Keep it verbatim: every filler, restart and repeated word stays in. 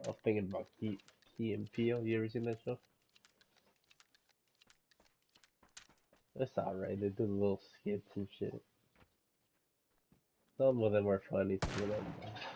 I was thinking about Key, Key and Peele. You ever seen that show? It's alright. They do little skits and shit. Some of them are funny, some of them.